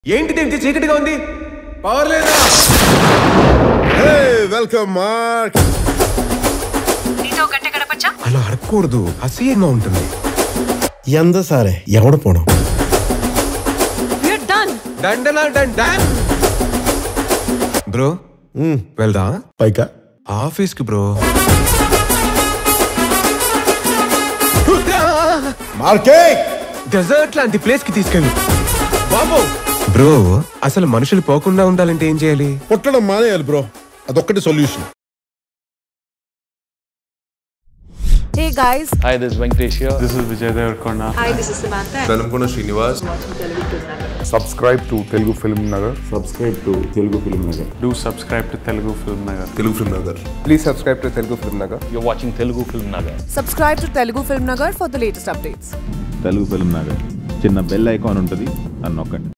ఏంటిదేంటి చీకటిగా ఉంది పవర్ లేదా హే వెల్కమ్ మార్క్ నీతో గంట గడపచ్చా అలా అడగకూడదు అసహ్యంగా ఉంటుంది ఎంత సారే ఎవడ పోను వి ఆర్ డన్ డండలా డన్ డన్ బ్రో వెళ్దా పైకా ఆఫీస్ కి బ్రో మార్కే డెజర్ట్ లాంటి ప్లేస్ కి తీసుకెళ్ళు బాబు బ్రో అసలు మనుషులు పోకుండా ఉండాలంటే ఏం చేయాలి కొట్టడం మానేయాలి బ్రో అదొక్కటి solution Hey guys. Hi, this is Venkatesh here. This is Vijay Devarkonda. Hi, this is Samantha. Velamkona Srinivas. Subscribe to Telugu FilmNagar. Subscribe to Telugu FilmNagar. Do subscribe to Telugu FilmNagar. Telugu FilmNagar. Please subscribe to Telugu FilmNagar. You're watching Telugu FilmNagar. Subscribe to Telugu FilmNagar for the latest updates. Telugu FilmNagar. చిన్న bell icon ఉంటుంది అన్నొక్కండి.